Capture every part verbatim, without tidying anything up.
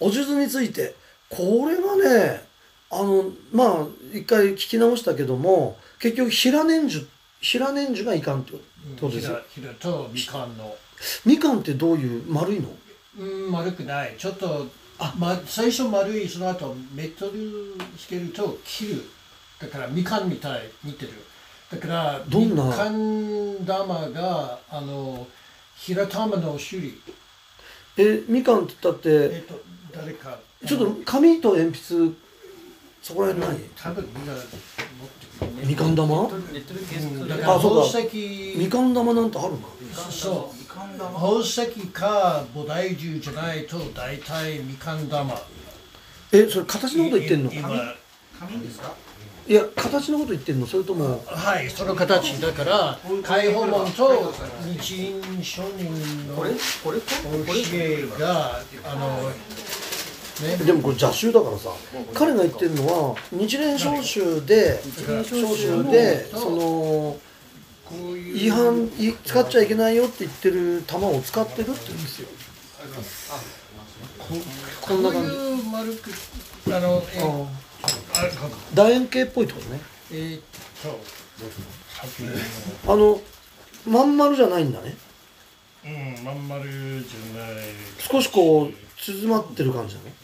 お数珠について、これがね、あのまあ一回聞き直したけども、結局平年樹平年樹がいかんってことですよ。 平とみかんの。 みかんってどういう丸いの？ うん、丸くない。ちょっとあ、ま、最初丸い、その後メトルしてると切る。だからみかんみたい似てる。だからどんなみかん玉があの平玉の種類。 え、みかんって言ったって、 えっと誰かちょっと紙と鉛筆そこら辺ない？ 多分みんな持ってる。 みかん玉？ ネットで検索だからあ、そうか。 宝石みかん玉なんてあるの？ そうみかん玉。 宝石か菩提樹じゃないと大体みかん玉。 え、それ形のこと言ってんの？ 今紙ですか？ いや、形のこと言ってんの？それともはい、その形だから開放門と日印商人のこれこれ教えがあのね。 でもこれ邪宗だからさ、彼が言ってるのは日蓮召集で召集でそのこういう違反い使っちゃいけないよって言ってる玉を使ってるって言うんですよ。 ここんな感じ。 こういう丸くあのえああるかな。 楕円形っぽいってことね。 えーっとさっきあのまん丸じゃないんだね。 うん、まん丸じゃない。 少しこう縮まってる感じだね。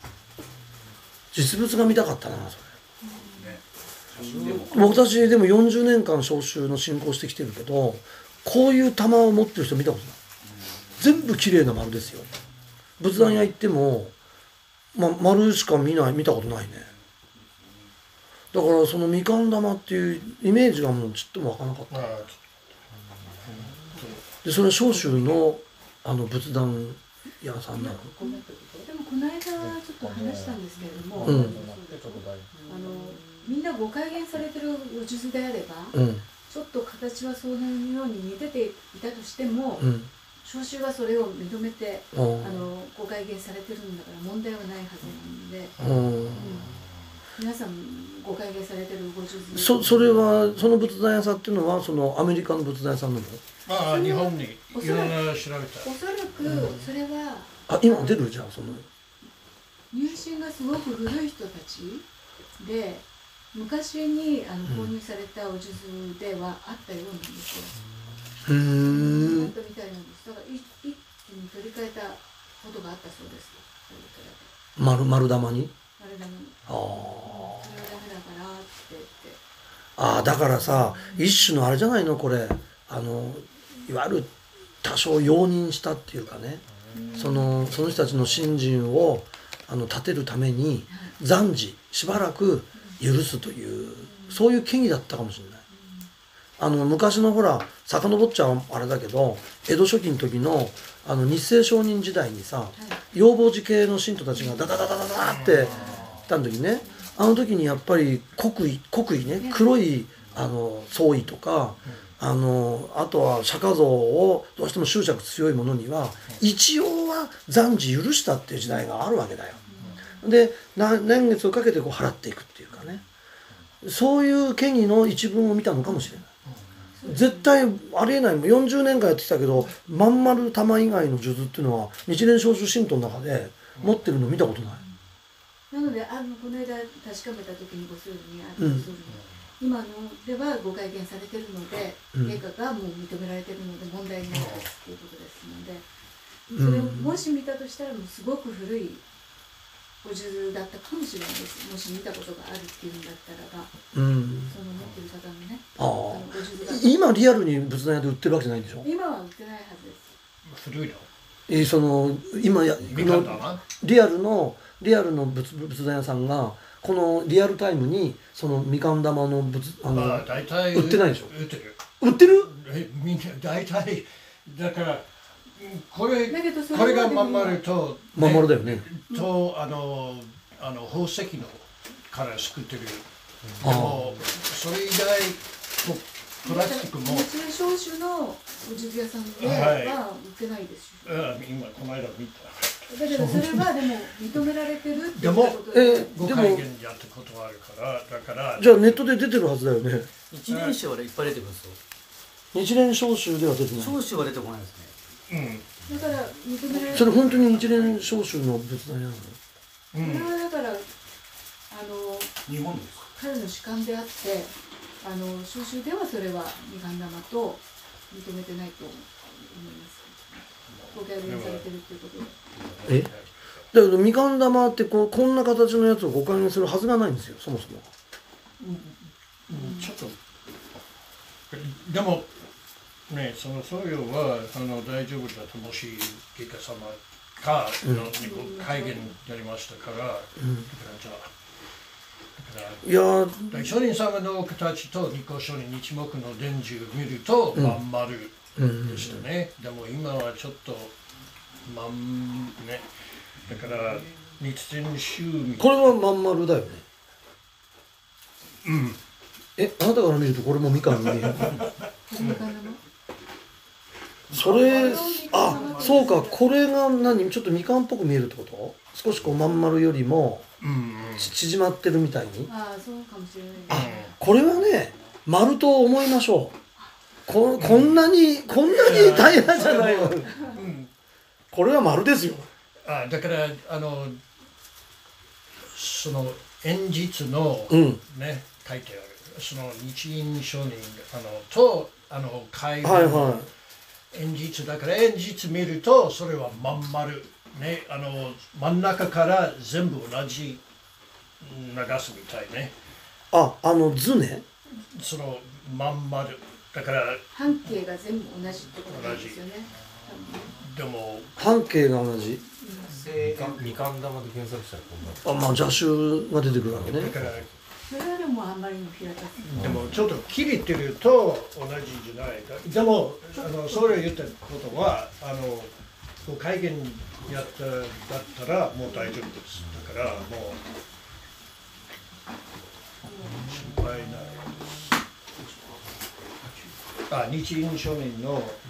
実物が見たかったなそれ。僕たちでもよんじゅうねんかん召集の進行してきてるけど、こういう玉を持ってる人見たことない。全部綺麗な丸ですよ。仏壇屋行っても、ま、丸しか見ない見たことないね。だからそのみかん玉っていうイメージがもうちっとも湧かなかった。でそれは召集のあの仏壇屋さんなの。 でもこの間ちょっと話したんですけれども、 うん、 あのみんなご開眼されてるお数珠であれば、 うん、 ちょっと形はそのように似てていたとしても、 うん、 召集はそれを認めて、 ああのご開眼されてるんだから問題はないはずなので、 うんうん、皆さんご開眼されてるご数珠。 そそれはその仏壇屋さんっていうのはそのアメリカの仏壇屋さんなの？ ああ、日本にいろんな調べた。 おそらくそれは、 あ、今出るじゃんその。 入信がすごく古い人たちで昔にあの購入されたお数珠ではあったようなんですよ。 うーん。 あったみたいなんです。だから一気に取り替えたことがあったそうです。 丸丸玉に。 丸玉に。 ああ。 それはダメだからって言って。 ああ、だからさ、一種のあれじゃないのこれ、あのいわゆる多少容認したっていうかね、そのその人たちの信心をあの立てるために暫時しばらく許すという、そういう権威だったかもしれない。あの昔のほら遡っちゃあれだけど、江戸初期の時のあの日清商人時代にさ、養蜂寺系の信徒たちがダダダダダダって来た時ね、あの時にやっぱり国威国威ね、黒いあの総意とか、あのあとは釈迦像をどうしても執着強いものには一応は暫時許したっていう時代があるわけだよ。で年月をかけてこう払っていくっていうかね、そういう権威の一文を見たのかもしれない。絶対ありえないもん。よんじゅうねんかんやってきたけど、まん丸玉以外の数珠っていうのは日蓮召集信徒の中で持ってるの見たことない。 なのであのこの間確かめた時にごするにあうんの今のではご開眼されてるので、 うん陛下がもう認められてるので問題ないですっていうことですので、それをもし見たとしたらもうすごく古いお数珠だったかもしれないです。もし見たことがあるっていうんだったらば、 うん、 その持ってる方のね、 ああのご数珠が今リアルに仏壇屋で売ってるわけじゃないんでしょ。 今は売ってないはずです。 古いの。 えーその今やみかん玉。 リアルのリアルの仏仏壇屋さんがこのリアルタイムにそのみかん玉の仏あの、 まあ大体売ってないでしょ。 売ってる。 売ってる？ えみんな大体だからこれだけどそれこれはがまん丸とまん丸だよね。 とあのあの宝石のから作ってる。であもそれ以外こうプラスチックも。 日蓮召集のお数珠屋さんではいは売ってないですし、 うん今この間見た。 だけどそれはでも認められてるって言でもったことえで、 ごでも回見やったことあるからだから。 じゃあネットで出てるはずだよね。 一年生はいっぱい出てくるんですよ。 日蓮召集では出てない。 召集は出てこないですね。 だから認められそれ本当に一連召集の仏壇やの？ うこれんはだからあの日本ですか？ 彼の主観であってあの収集ではそれはみかん玉と認めてないと思います。ご改元されてるっていうことで。 え？だけどみかん玉ってこうこんな形のやつをご開元するはずがないんですよ、そもそも。 うんちょっとでもね、その僧侶はあの大丈夫だともし外科様かの、うん、改元やりましたから、うん、だからじゃあだからいや大聖人様の形と二個書に日目の伝授を見ると、うん、まん丸でしたね、うん、でも今はちょっとまんねだから日天宗これはまん丸だよね。 うんえ、あなたから見るとこれもみかんに見えるみかん玉それ、あ、そうか、これが何ちょっとみかんっぽく見えるってこと？少しこうまん丸よりも縮まってるみたいに。 ああ、そうかもしれない。 あ、これはね、丸と思いましょう。こ, こんなにこんなに大変じゃないわ、うん、これは丸ですよ。 あ、だからあのその演実の、 うん、 ね書いてあるその日印書人あのとあの会話、 はいはい、 演実だから演実見るとそれはまん丸ねあの真ん中から全部同じ流すみたいね。 あ、あの図ね。 そのまん丸だから半径が全部同じってことなんですよね。 でも半径が同じ。 みかん玉で検索したらこんな。 あ、まあ邪手が出てくるわけね。 だからそれはでもあんまりにも開かず。 でもちょっと切れてると同じじゃない。でもあのそれを言ったことはあのこう会見やっただったらもう大丈夫です。だからもう心配ない。あ、日印書人のなんか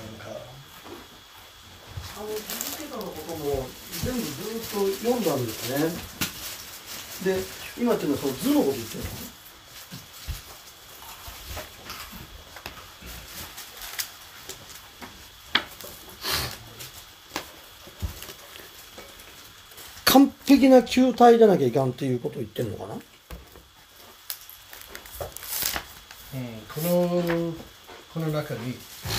あの続けたのことも全部ずっと読んだんですね。で、今っていうのはその図のこと言ってるの？完璧な球体じゃなきゃいかんっていうことを言ってるのかな？ うん、このこの中に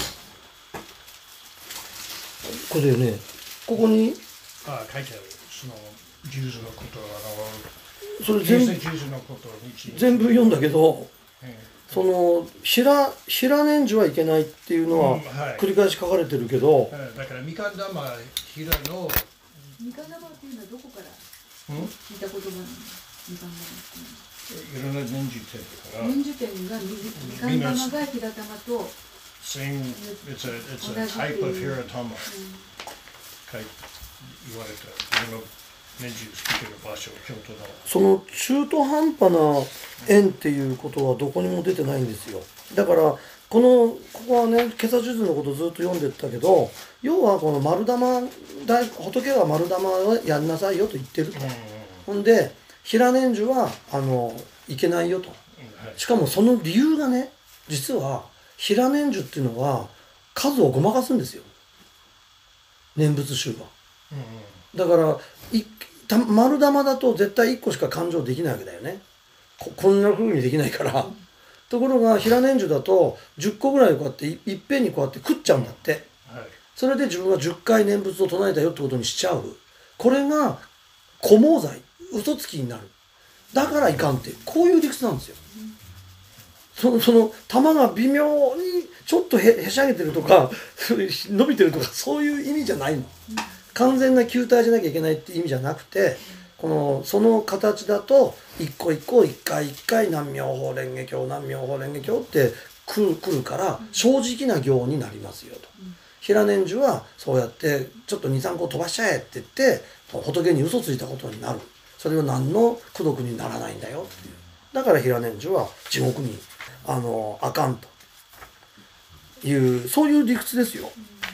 これだよね。ここにあ書いてあるそのジューズのことあのそれ全部ジューズのこと全部読んだけど、 うん、 その平平年樹はいけないっていうのは繰り返し書かれてるけど、 うんはい、だからみかん玉平のみかん玉っていうのはどこから聞いた言葉なの？みかん玉っていうのは。 いろんな年次点だから年次点がみかん玉が平玉と same it's a it's a type of hiratama、うん、言われたいろんな年次をつけてる場所京都のその中途半端な円っていうことはどこにも出てないんですよ。だからこのここはね今朝数珠のことをずっと読んでったけど、要はこの丸玉大仏は丸玉をやんなさいよと言ってると、うん、ほんで平年樹はあのいけないよと、しかもその理由がね実は平年樹っていうのは数をごまかすんですよ、念仏宗は、うん、だからいた丸玉だと絶対いっこしか勘定できないわけだよね。 こ, こんな風にできないから、うん、ところが平年樹だとじゅっこぐらいこうやって い, いっぺんにこうやって食っちゃうんだって、うんはい、それで自分はじゅっかい念仏を唱えたよってことにしちゃう。これが古妄罪嘘つきになる。だからいかんってこういう理屈なんですよ。そのその玉が微妙にちょっと へ, へしゃげてるとか伸びてるとかそういう意味じゃないの。完全な球体じゃなきゃいけないって意味じゃなくて、このその形だと一個一個一回一回南妙法蓮華経南妙法蓮華経って来る、来るから正直な行になりますよと。平年樹はそうやってちょっとにさんこ飛ばしちゃえって言って仏に嘘ついたことになる。それは何の功徳にならないんだよっていう。だから平年樹は地獄にあのあかんというそういう理屈ですよ。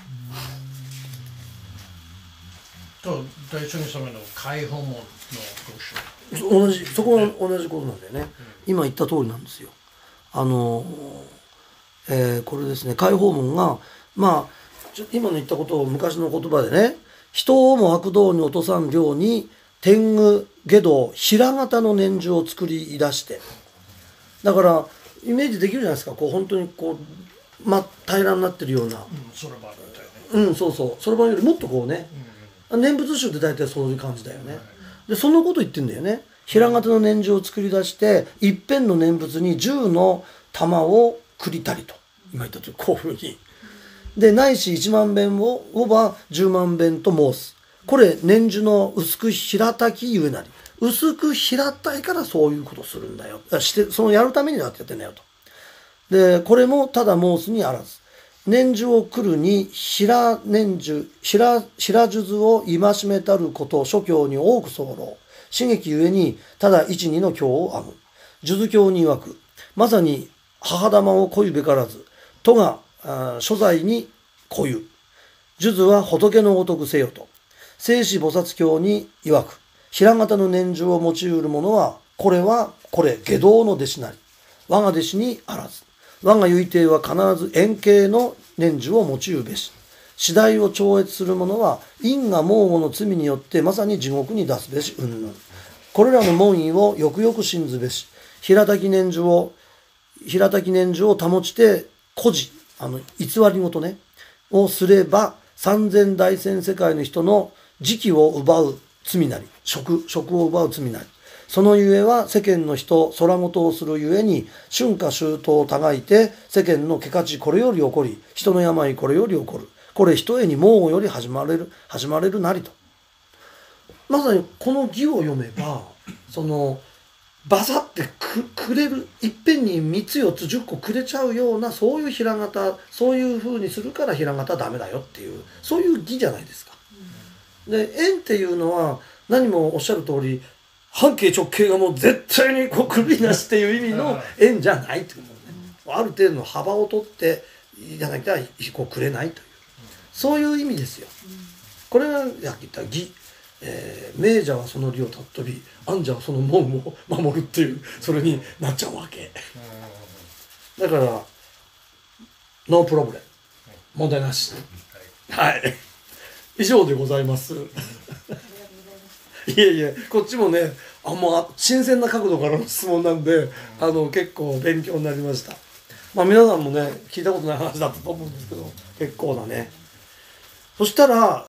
と大聖人様の開放門の御所同じそこは同じことなんだよね、うん、今言った通りなんですよ。あの、えー、これですね開放門がまあちょ今の言ったことを昔の言葉でね、人をも悪道に落とさんように天狗下道平型の念珠を作り出して、だからイメージできるじゃないですか。こう本当にこう、ま、平らになってるような、 そろばんみたいな。 うん、そうそう、そろばんよりもっとこうね、念仏宗って大体そういう感じだよね。でそのこと言ってんだよね。平型の念珠を作り出して一辺の念仏にじゅうの玉をくりたりと、今言ったとおりこういうふうにで、ないし一万遍ををば十万遍と申す。これ念珠の薄く平たきゆえなり、薄く平たいからそういうことするんだよ、してそのやるためにだってやってんだよと。でこれもただ申すにあらず、念珠を来るに平念珠平平数珠を戒めたること諸教に多く候。刺激ゆえにただ一二の経を編む。数珠経に曰く、まさに母玉をこゆべからず、とが所在にこゆ。数珠は仏のごとくせよと。聖子菩薩経に曰く、平型の念珠を用いる者は、これはこれ下道の弟子なり、我が弟子にあらず。我が結庭は必ず円形の念珠を用うべし。次第を超越する者は因果盲誤の罪によってまさに地獄に出すべし云々。これらの門意をよくよく信ずべし。平たき念珠を平たき念珠を保ちて誇示、あの偽りごとねをすれば、三千大千世界の人の時期を奪う罪なり、職職を奪う罪なり。そのゆえは世間の人空ごとをするゆえに春夏秋冬をたがいて、世間のけかちこれより起こり、人の病これより起こる。これひとえに盲誤より始まれる始まれるなりと。まさにこの義を読めば、そのバサってくくれる、いっぺんにみっつよっつじゅっこくれちゃうような、そういう平型、そういう風にするから平型はダメだよっていう、そういう義じゃないですか。で円っていうのは何もおっしゃる通り、半径直径がもう絶対にこうくびなしっていう意味の円じゃないってことね。ある程度の幅を取ってじゃなきゃこうくれないという、そういう意味ですよ。これがさっき言った義、えー、名者はその理を尊び、安者はその門を守るっていう、それになっちゃうわけだから、ノープロブレム、問題なし。はい、以上でございますいえいえ、こっちもね、あんま新鮮な角度からの質問なんで、あの結構勉強になりました。まあ皆さんもね、聞いたことない話だったと思うんですけど、結構だね。そしたら